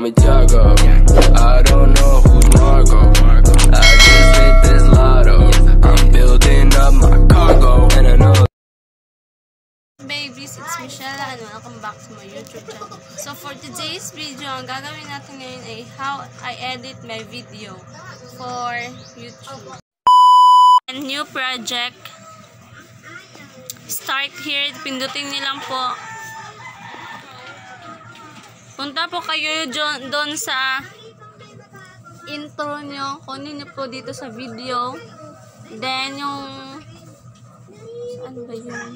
me Tiago. I don't know who's Margo. I just hit this lotto. I'm building up my cargo. And I know babies, it's Michelle and welcome back to my YouTube channel. So for today's video, ang gagawin natin ngayon ay how I edit my video for YouTube. And new project. Start here. Pindutin niyo lang po. Punta po kayo doon sa intro nyo. Kunin nyo po dito sa video. Then yung ano ba yun?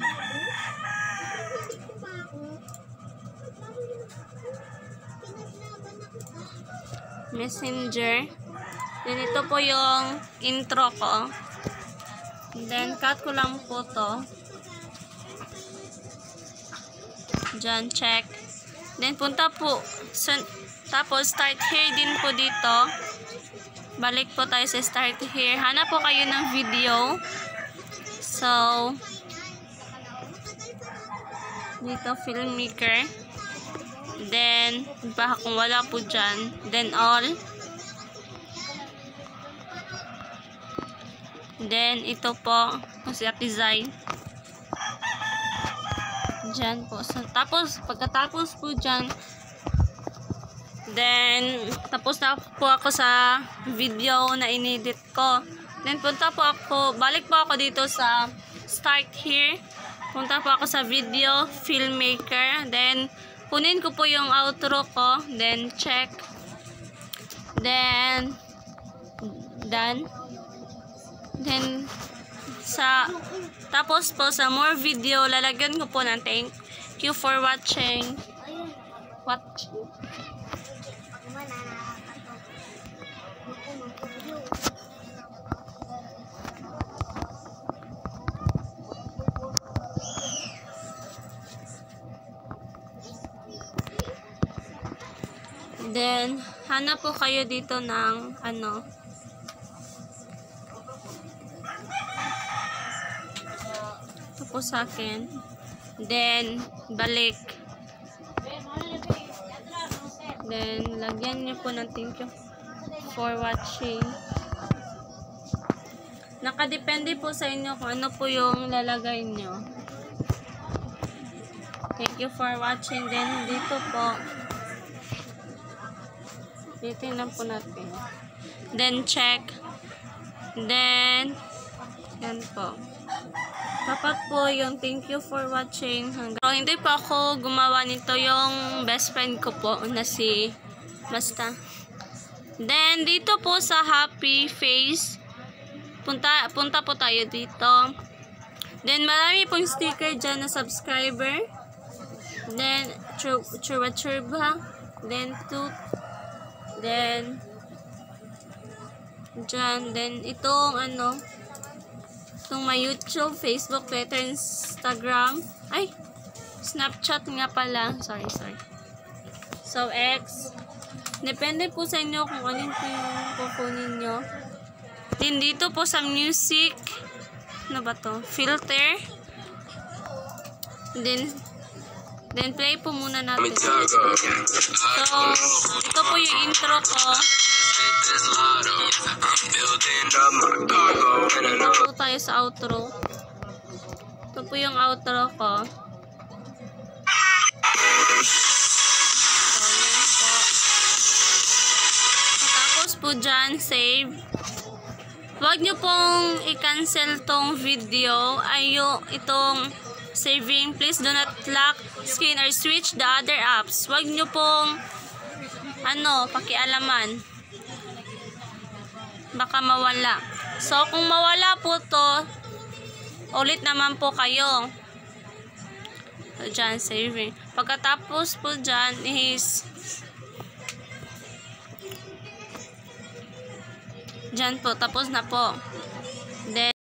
Messenger. Then ito po yung intro ko. Then cut ko lang po to. Diyan, check. Then punta po tapos start here din po dito. Balik po tayo sa start here. Hanap po kayo ng video. So dito filmmaker. Then baka kung wala po dyan, then all. Then ito po kasi design. Diyan po. So, tapos, pagkatapos po dyan, then, tapos na po ako sa video na inedit ko. Then, punta po ako, balik po ako dito sa start here. Punta po ako sa video, filmmaker. Then, kunin ko po yung outro ko. Then, check. Then, done. Then, tapos po sa more video, lalagyan ko po ng thank you for watching. Then, hanap po kayo dito ng ano. Po sa akin. Then balik. Then lagyan niyo po ng thank you for watching. Nakadepende po sa inyo kung ano po yung lalagay niyo. Thank you for watching. Then dito po titingnan po natin. Then check. Then yan po. Dapat po yung thank you for watching. So, hindi pa ako gumawa nito, yung best friend ko po na si Basta. Then dito po sa happy face, punta po tayo dito. Then marami pong sticker dyan na subscriber. Then churba. Then tooth. Then dyan. Then itong ano, itong my YouTube, Facebook, Twitter, Instagram. Ay, Snapchat nga pala. Sorry. So, X. Depende po sa inyo kung alin po yung kukunin nyo. Then, dito po sa music. Ano ba to? Filter. Then play po muna natin. So, ito po yung intro ko. Ito tayo sa outro. Ito po yung outro ko. So, yan po. Tapos po dyan, save. Huwag nyo pong i-cancel tong video. Itong saving. Please do not lock screen or switch the other apps. Huwag nyo pong pakialaman. Baka mawala. So, kung mawala po to, ulit naman po kayo. So, dyan, saving. Pagkatapos po dyan is dyan po, tapos na po. Then,